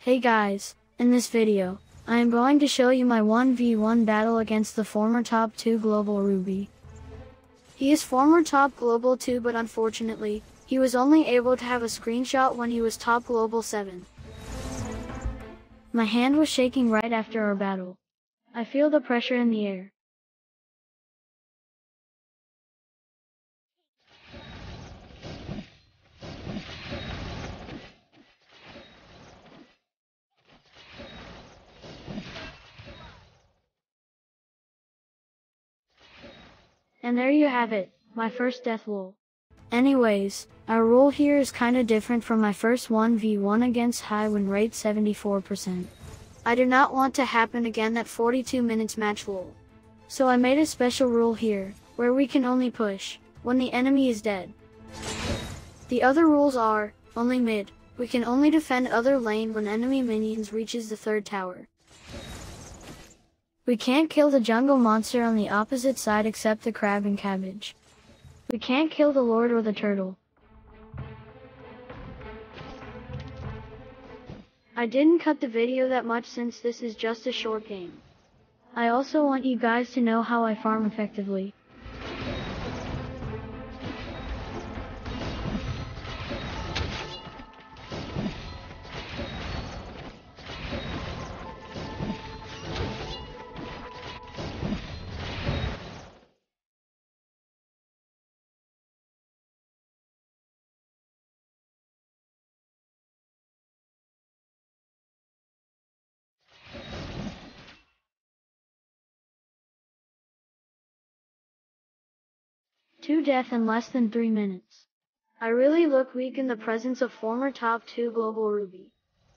Hey guys, in this video, I am going to show you my 1v1 battle against the former top 2 global Ruby. He is former top global 2, but unfortunately, he was only able to have a screenshot when he was top global 7. My hand was shaking right after our battle. I feel the pressure in the air. And there you have it, my first death lol. Anyways, our role here is kinda different from my first 1v1 against high win rate 74%. I do not want to happen again that 42 minutes match lol. So I made a special rule here, where we can only push when the enemy is dead. The other rules are, only mid, we can only defend other lane when enemy minions reaches the 3rd tower. We can't kill the jungle monster on the opposite side except the crab and cabbage. We can't kill the lord or the turtle. I didn't cut the video that much since this is just a short game. I also want you guys to know how I farm effectively. Two death in less than 3 minutes. I really look weak in the presence of former top 2 global Ruby.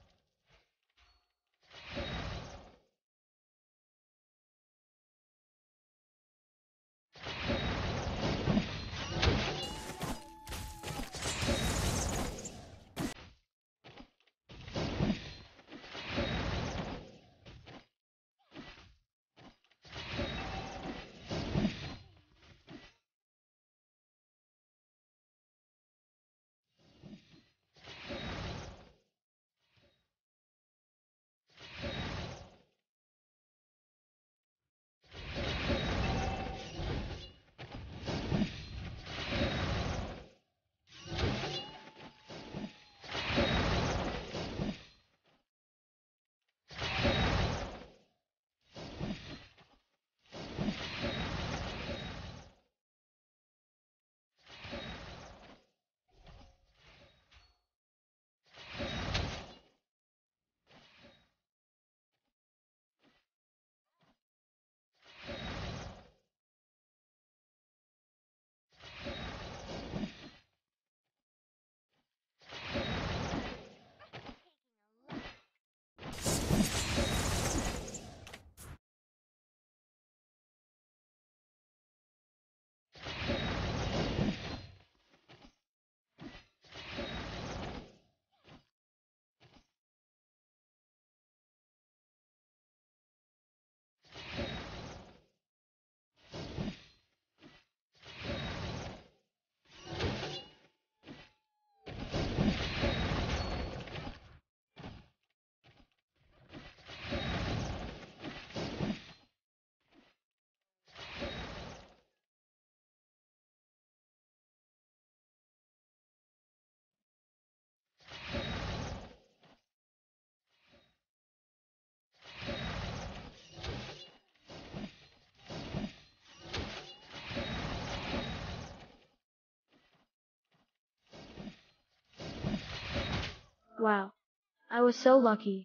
Wow. I was so lucky.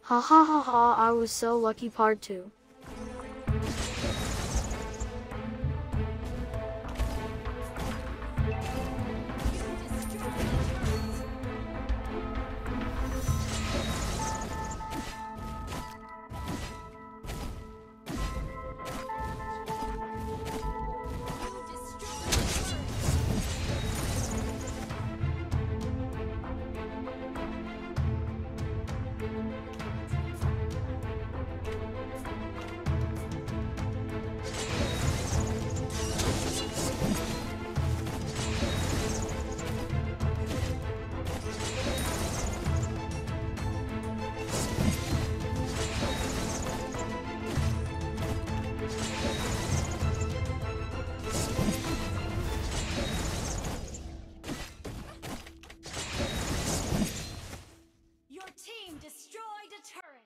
Ha ha ha ha, I was so lucky. Part 2. Your team destroyed a turret!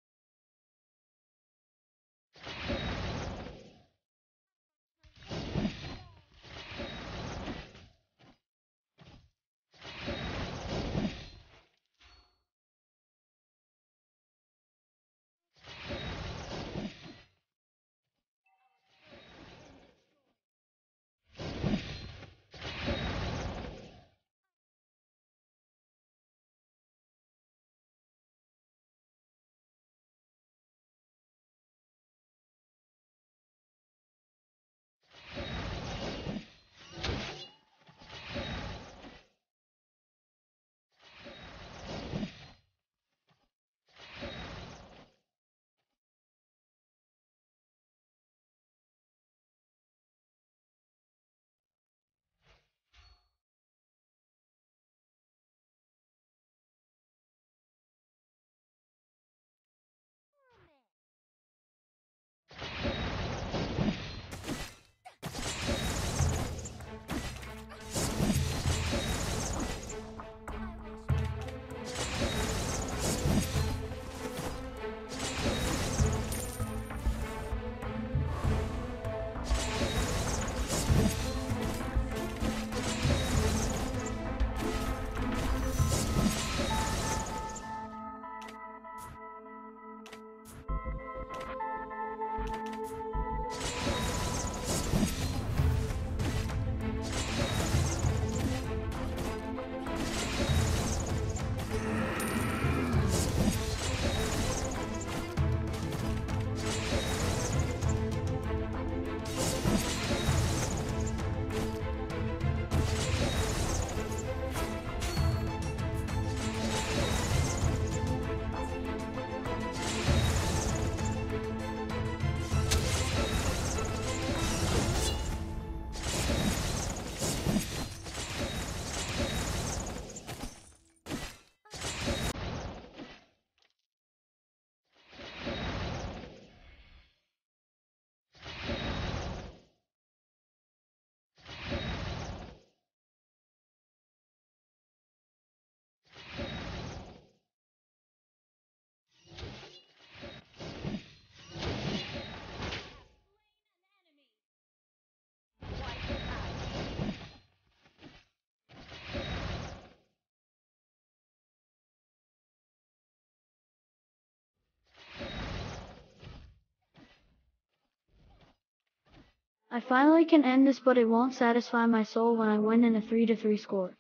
I finally can end this, but it won't satisfy my soul when I win in a 3-3 score.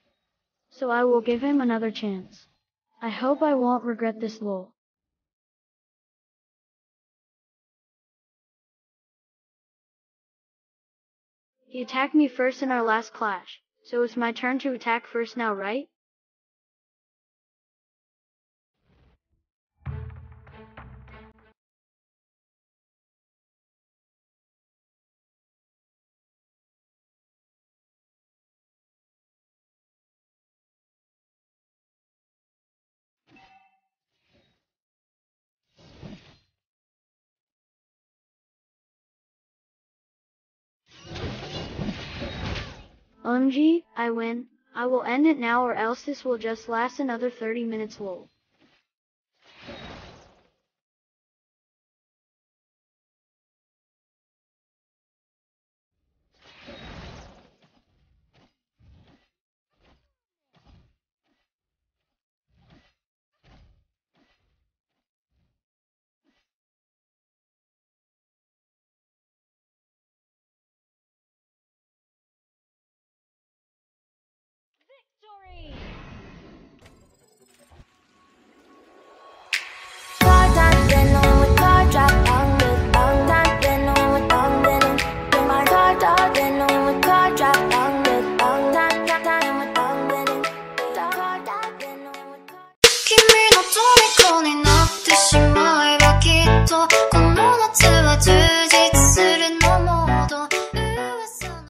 So I will give him another chance. I hope I won't regret this, lol. He attacked me first in our last clash, so it's my turn to attack first now, right? OMG, I win. I will end it now or else this will just last another 30 minutes, lol.